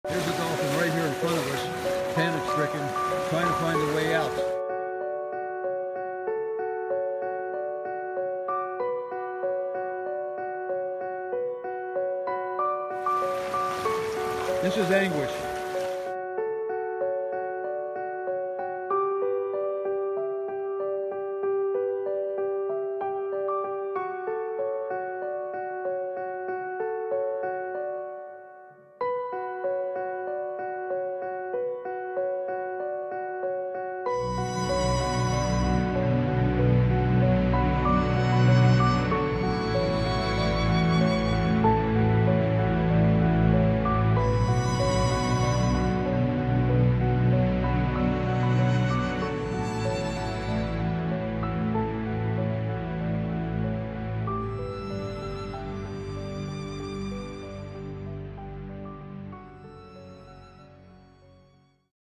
There's a dolphin right here in front of us, panic-stricken, trying to find a way out. This is anguish.